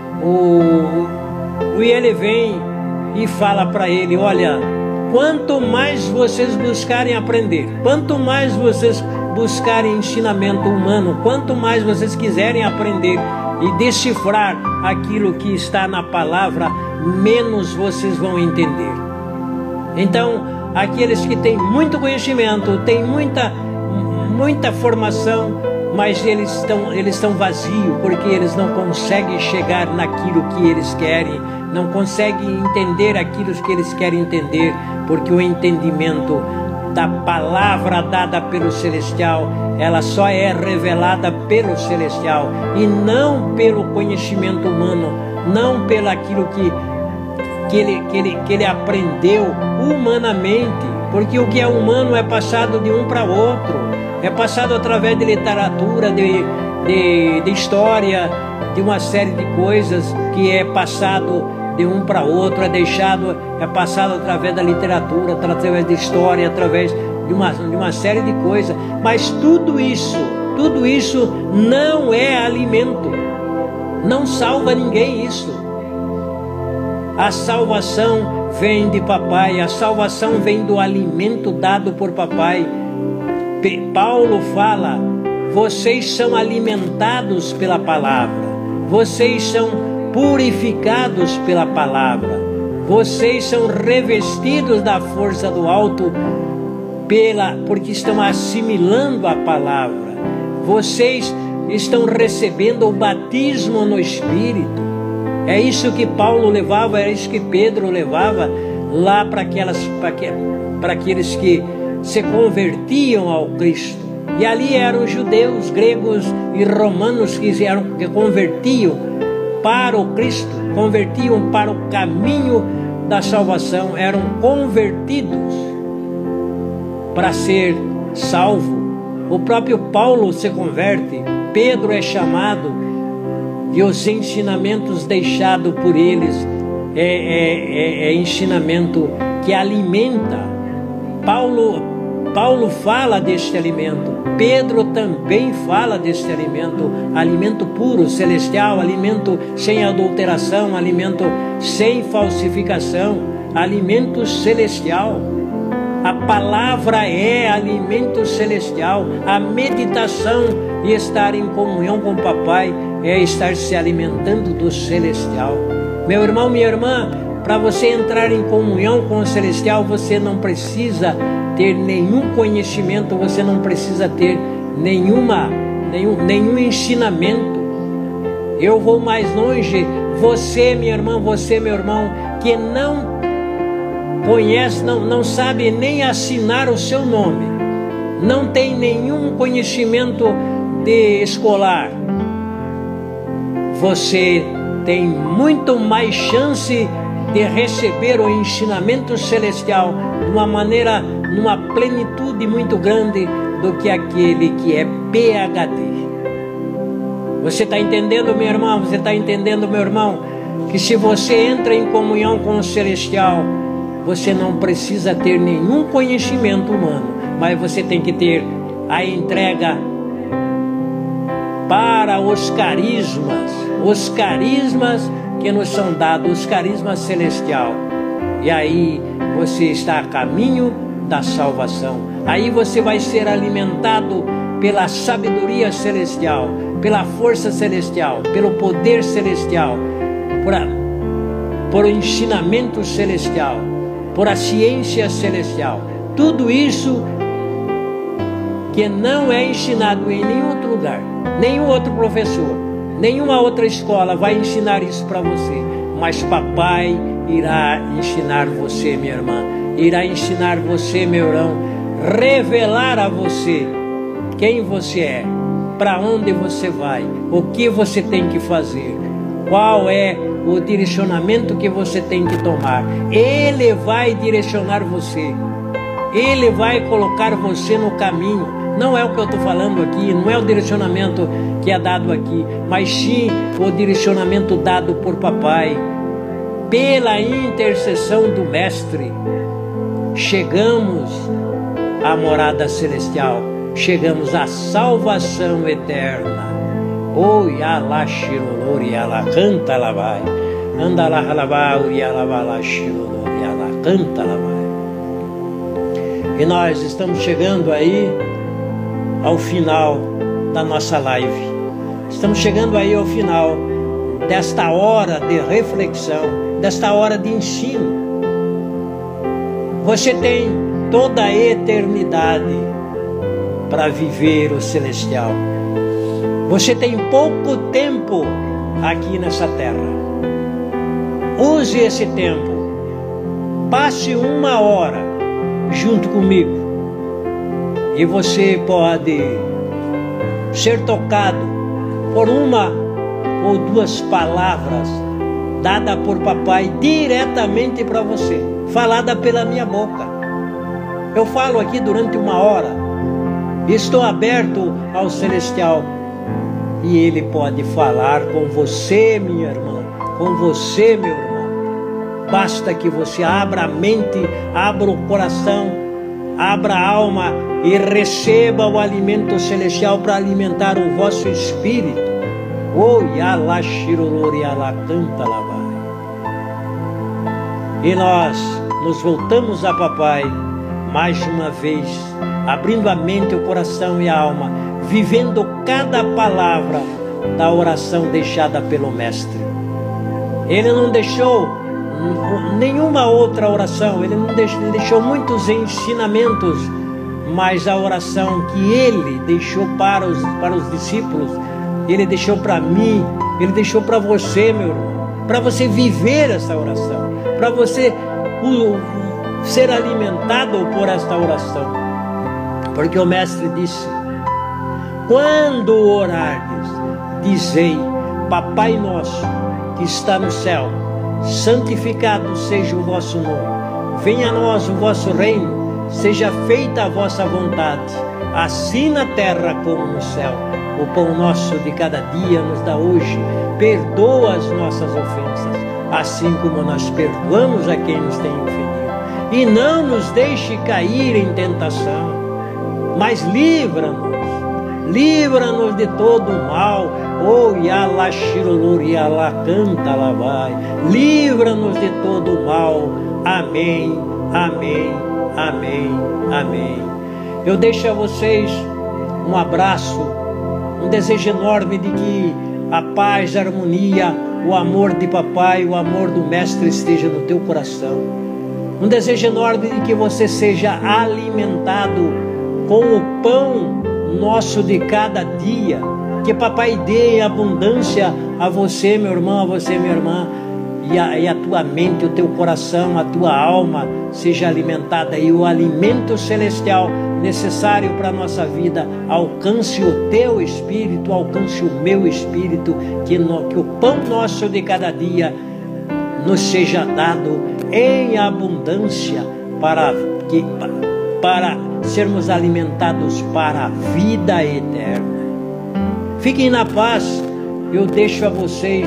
O, o ele vem e fala para ele: olha, quanto mais vocês buscarem aprender, quanto mais vocês buscarem ensinamento humano, quanto mais vocês quiserem aprender e decifrar aquilo que está na palavra, menos vocês vão entender. Então, aqueles que têm muito conhecimento, têm muita, muita formação, mas eles estão, eles estão vazios, porque eles não conseguem chegar naquilo que eles querem, não conseguem entender aquilo que eles querem entender, porque o entendimento da palavra dada pelo Celestial, ela só é revelada pelo Celestial, e não pelo conhecimento humano, não pelo aquilo que, que, ele, que, ele, que ele aprendeu humanamente, porque o que é humano é passado de um para outro, é passado através de literatura, de, de, de história, de uma série de coisas que é passado de um para outro, é deixado, é passado através da literatura, através da história, através de uma, de uma série de coisas. Mas tudo isso, tudo isso não é alimento, não salva ninguém isso. A salvação vem de papai, a salvação vem do alimento dado por papai. Paulo fala, vocês são alimentados pela palavra, vocês são purificados pela palavra, vocês são revestidos da força do alto, pela, porque estão assimilando a palavra, vocês estão recebendo o batismo no Espírito. É isso que Paulo levava, é isso que Pedro levava lá para aquelas, para aqueles que se convertiam ao Cristo. E ali eram judeus, gregos e romanos que, eram, que convertiam para o Cristo, convertiam para o caminho da salvação, eram convertidos para ser salvo. O próprio Paulo se converte, Pedro é chamado, e os ensinamentos deixados por eles é, é, é, é ensinamento que alimenta. Paulo, Paulo fala deste alimento, Pedro também fala deste alimento, alimento puro, celestial, alimento sem adulteração, alimento sem falsificação, alimento celestial. A palavra é alimento celestial, a meditação e estar em comunhão com o papai é estar se alimentando do celestial. Meu irmão, minha irmã, para você entrar em comunhão com o celestial, você não precisa ter nenhum conhecimento, você não precisa ter nenhuma, nenhum, nenhum ensinamento. Eu vou mais longe, você, minha irmã, você, meu irmão, que não conhece, não, não sabe nem assinar o seu nome, não tem nenhum conhecimento de escolar, você tem muito mais chance de receber o ensinamento celestial de uma maneira, numa plenitude muito grande do que aquele que é P H D. Você está entendendo, meu irmão? Você está entendendo, meu irmão? Que se você entra em comunhão com o celestial, você não precisa ter nenhum conhecimento humano, mas você tem que ter a entrega para os carismas, os carismas que nos são dados, os carismas celestial. E aí você está a caminho da salvação. Aí você vai ser alimentado pela sabedoria celestial, pela força celestial, pelo poder celestial, por, a, por o ensinamento celestial, por a ciência celestial. Tudo isso que não é ensinado em nenhum outro lugar, nenhum outro professor, nenhuma outra escola vai ensinar isso para você, mas papai irá ensinar você, minha irmã, irá ensinar você, meu irmão, revelar a você quem você é, para onde você vai, o que você tem que fazer, qual é o direcionamento que você tem que tomar. Ele vai direcionar você, ele vai colocar você no caminho. Não é o que eu estou falando aqui, não é o direcionamento que é dado aqui, mas sim o direcionamento dado por papai, pela intercessão do Mestre. Chegamos à morada celestial, chegamos à salvação eterna. Oi, ala shirolori, ala canta lá vai, anda lá lá uri ala lá shirolori, ala canta lá vai. E nós estamos chegando aí ao final da nossa live. Estamos chegando aí ao final desta hora de reflexão, desta hora de ensino. Você tem toda a eternidade para viver o celestial. Você tem pouco tempo aqui nessa terra. Use esse tempo. Passe uma hora junto comigo e você pode ser tocado por uma ou duas palavras dadas por papai diretamente para você, falada pela minha boca. Eu falo aqui durante uma hora, estou aberto ao celestial e ele pode falar com você, minha irmã, com você, meu irmão. Basta que você abra a mente, abra o coração, abra a alma e receba o alimento celestial para alimentar o vosso espírito. Oh, yala shirolori, yala canta lá vai. E nós nos voltamos a papai mais uma vez, abrindo a mente, o coração e a alma, vivendo cada palavra da oração deixada pelo mestre. Ele não deixou nenhuma outra oração, ele não deixou, ele deixou muitos ensinamentos, mas a oração que ele deixou para os, para os discípulos, ele deixou para mim, ele deixou para você, meu irmão, para você viver essa oração, para você uh, ser alimentado por esta oração, porque o mestre disse: quando orardes, dizei: Papai nosso que está no céu, santificado seja o vosso nome, venha a nós o vosso reino, seja feita a vossa vontade, assim na terra como no céu. O pão nosso de cada dia nos dá hoje, perdoa as nossas ofensas, assim como nós perdoamos a quem nos tem ofendido, e não nos deixe cair em tentação, mas livra-nos, livra-nos de todo o mal. Oh, yala shirolori, yala canta lá vai. Livra-nos de todo o mal. Amém, amém, amém, amém. Eu deixo a vocês um abraço, um desejo enorme de que a paz, a harmonia, o amor de papai, o amor do mestre esteja no teu coração. Um desejo enorme de que você seja alimentado com o pão nosso de cada dia, que papai dê em abundância a você, meu irmão, a você, minha irmã, e a, e a tua mente, o teu coração, a tua alma seja alimentada, e o alimento celestial necessário para a nossa vida alcance o teu espírito, alcance o meu espírito, que, no, que o pão nosso de cada dia nos seja dado em abundância para que para sermos alimentados para a vida eterna. Fiquem na paz. Eu deixo a vocês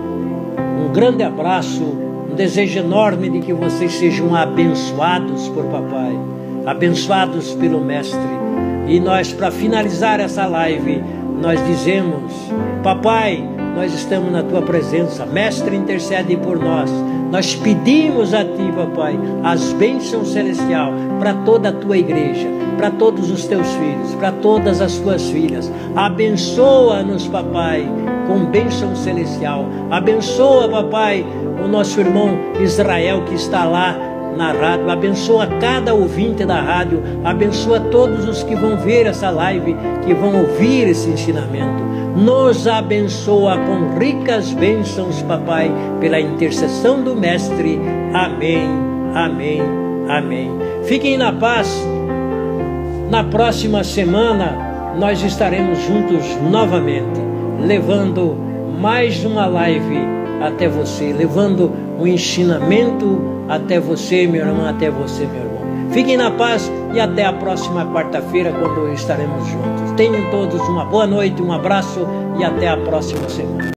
um grande abraço, um desejo enorme de que vocês sejam abençoados por papai, abençoados pelo mestre. E nós, para finalizar essa live, nós dizemos: papai, nós estamos na tua presença, mestre, intercede por nós. Nós pedimos a ti, papai, as bênçãos celestiais para toda a tua igreja, para todos os teus filhos, para todas as tuas filhas. Abençoa-nos, papai, com bênção celestial. Abençoa, papai, o nosso irmão Israel que está lá na rádio. Abençoa cada ouvinte da rádio. Abençoa todos os que vão ver essa live, que vão ouvir esse ensinamento. Nos abençoa com ricas bênçãos, papai, pela intercessão do mestre. Amém, amém, amém. Fiquem na paz. Na próxima semana nós estaremos juntos novamente, levando mais uma live até você, levando um ensinamento até você, meu irmão, até você, meu irmão. Fiquem na paz e até a próxima quarta-feira, quando estaremos juntos. Tenham todos uma boa noite, um abraço e até a próxima semana.